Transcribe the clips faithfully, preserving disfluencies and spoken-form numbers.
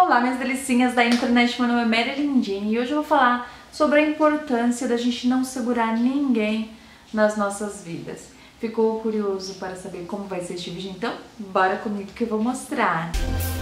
Olá, minhas delicinhas da internet, meu nome é Mary Lindini e hoje eu vou falar sobre a importância da gente não segurar ninguém nas nossas vidas. Ficou curioso para saber como vai ser este vídeo? Então, bora comigo que eu vou mostrar.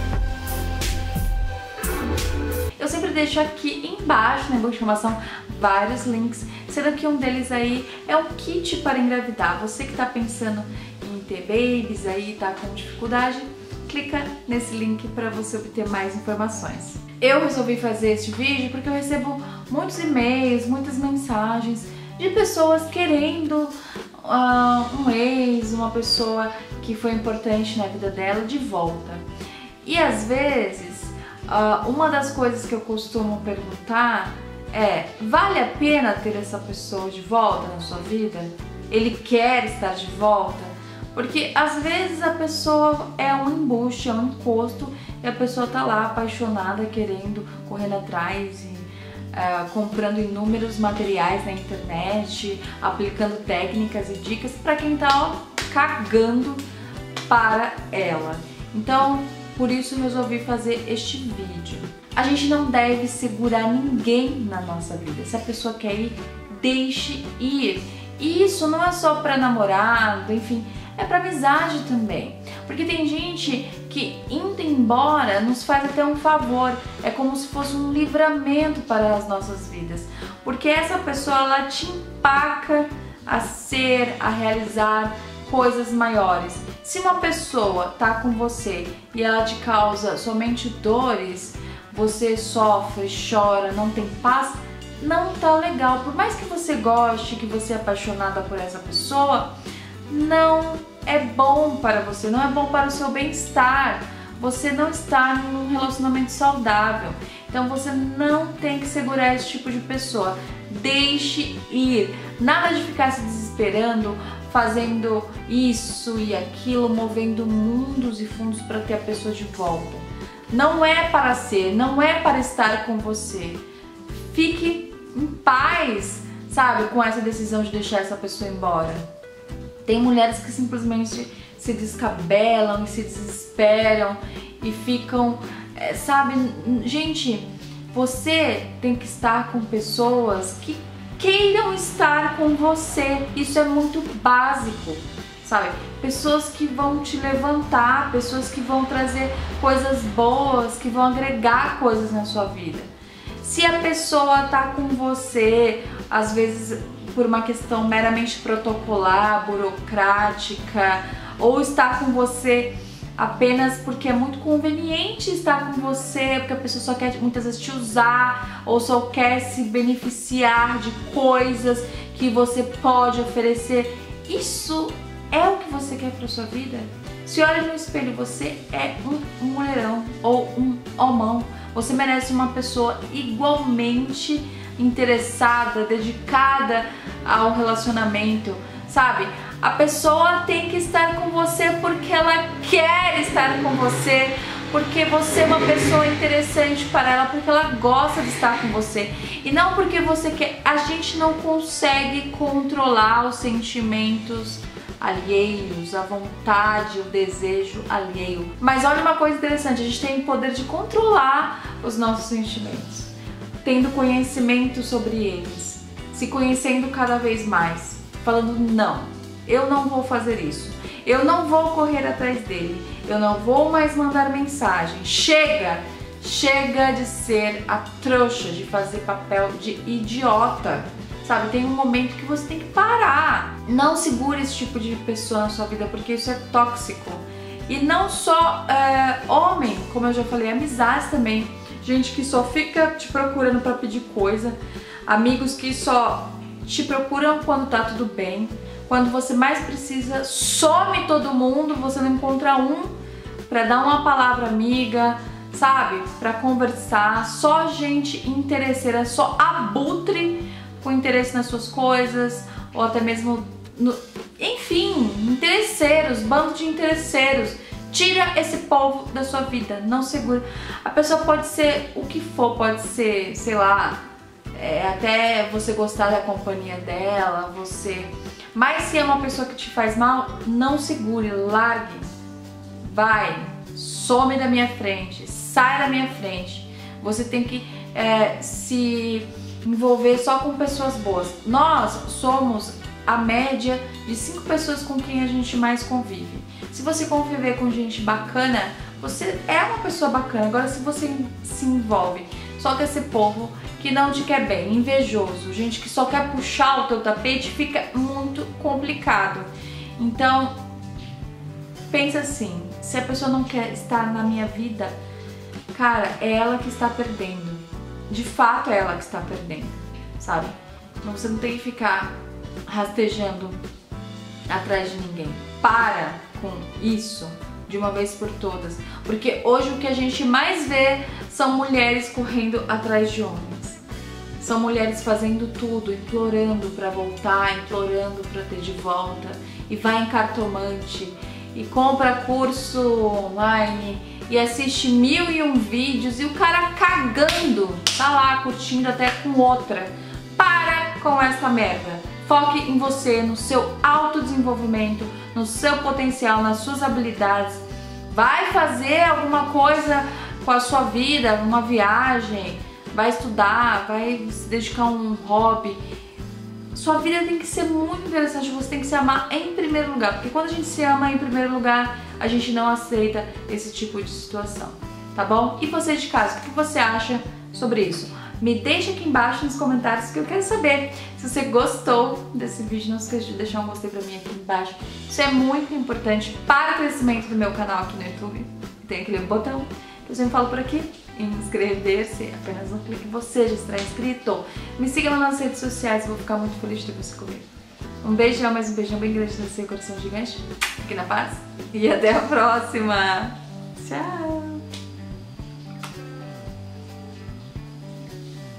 Eu sempre deixo aqui embaixo na boa de informação vários links, sendo que um deles aí é um kit para engravidar. Você que está pensando em ter babies aí, tá com dificuldade, clica nesse link para você obter mais informações. Eu resolvi fazer este vídeo porque eu recebo muitos e-mails, muitas mensagens de pessoas querendo uh, um ex, uma pessoa que foi importante na vida dela de volta. E às vezes, uh, uma das coisas que eu costumo perguntar é: vale a pena ter essa pessoa de volta na sua vida? Ele quer estar de volta? Porque às vezes a pessoa é um embuste, é um encosto e a pessoa tá lá apaixonada, querendo, correndo atrás e uh, comprando inúmeros materiais na internet, aplicando técnicas e dicas para quem tá ó, cagando para ela. Então, por isso eu resolvi fazer este vídeo. A gente não deve segurar ninguém na nossa vida. Se a pessoa quer ir, deixe ir. E isso não é só para namorado, enfim, é para amizade também. Porque tem gente que, indo embora, nos faz até um favor. É como se fosse um livramento para as nossas vidas. Porque essa pessoa, ela te empaca a ser, a realizar coisas maiores. Se uma pessoa tá com você e ela te causa somente dores, você sofre, chora, não tem paz, não tá legal. Por mais que você goste, que você é apaixonada por essa pessoa, não é bom para você, não é bom para o seu bem-estar. Você não está num relacionamento saudável. Então você não tem que segurar esse tipo de pessoa. Deixe ir. Nada de ficar se desesperando, fazendo isso e aquilo, movendo mundos e fundos para ter a pessoa de volta. Não é para ser, não é para estar com você. Fique em paz, sabe, com essa decisão de deixar essa pessoa embora. Tem mulheres que simplesmente se descabelam e se desesperam e ficam, é, sabe, gente, você tem que estar com pessoas que queiram estar com você. Isso é muito básico, sabe? Pessoas que vão te levantar, pessoas que vão trazer coisas boas, que vão agregar coisas na sua vida. Se a pessoa tá com você, às vezes por uma questão meramente protocolar, burocrática, ou está com você apenas porque é muito conveniente estar com você, porque a pessoa só quer muitas vezes te usar, ou só quer se beneficiar de coisas que você pode oferecer, isso é o que você quer para sua vida? Se olha no espelho, você é um mulherão ou um homão. Você merece uma pessoa igualmente interessada, dedicada ao relacionamento, sabe? A pessoa tem que estar com você porque ela quer estar com você, porque você é uma pessoa interessante para ela, porque ela gosta de estar com você e não porque você quer. A gente não consegue controlar os sentimentos alheios, a vontade, o desejo alheio. Mas olha uma coisa interessante, a gente tem o poder de controlar os nossos sentimentos, tendo conhecimento sobre eles, se conhecendo cada vez mais, falando: não, eu não vou fazer isso, eu não vou correr atrás dele, eu não vou mais mandar mensagem. Chega, chega de ser a trouxa, de fazer papel de idiota. Sabe, tem um momento que você tem que parar. Não segure esse tipo de pessoa na sua vida, porque isso é tóxico. E não só é, homem, como eu já falei, amizades também. Gente que só fica te procurando para pedir coisa. Amigos que só te procuram quando tá tudo bem. Quando você mais precisa, some todo mundo, você não encontra um para dar uma palavra amiga, sabe? Para conversar. Só gente interesseira, só abutre com interesse nas suas coisas, ou até mesmo, no, enfim, interesseiros, bando de interesseiros. Tira esse povo da sua vida, não segura. A pessoa pode ser o que for, pode ser, sei lá, é, até você gostar da companhia dela, você... Mas se é uma pessoa que te faz mal, não segure, largue, vai, some da minha frente, sai da minha frente. Você tem que é, se envolver só com pessoas boas. Nós somos a média de cinco pessoas com quem a gente mais convive. Se você conviver com gente bacana, você é uma pessoa bacana. Agora, se você se envolve só com esse povo que não te quer bem, invejoso, gente que só quer puxar o teu tapete, fica muito complicado. Então, pensa assim, se a pessoa não quer estar na minha vida, cara, é ela que está perdendo. De fato é ela que está perdendo, sabe? Então você não tem que ficar rastejando atrás de ninguém. Para com isso de uma vez por todas, porque hoje o que a gente mais vê são mulheres correndo atrás de homens. São mulheres fazendo tudo, implorando para voltar, implorando para ter de volta, e vai em cartomante, e compra curso online, e assiste mil e um vídeos, e o cara cagando, tá lá curtindo até com outra. Para com essa merda. Foque em você, no seu autodesenvolvimento, no seu potencial, nas suas habilidades. Vai fazer alguma coisa com a sua vida, uma viagem, vai estudar, vai se dedicar a um hobby. Sua vida tem que ser muito interessante, você tem que se amar em primeiro lugar, porque quando a gente se ama em primeiro lugar, a gente não aceita esse tipo de situação, tá bom? E você de casa, o que você acha sobre isso? Me deixa aqui embaixo nos comentários que eu quero saber. Se você gostou desse vídeo, não esqueça de deixar um gostei pra mim aqui embaixo. Isso é muito importante para o crescimento do meu canal aqui no YouTube. Tem aquele botão que eu sempre falo por aqui, inscrever-se, apenas um clique você já estará inscrito. Me siga lá nas redes sociais, eu vou ficar muito feliz de ter você comigo. Um beijão, mais um beijão bem grande no seu coração gigante. Fique na paz e até a próxima. Tchau!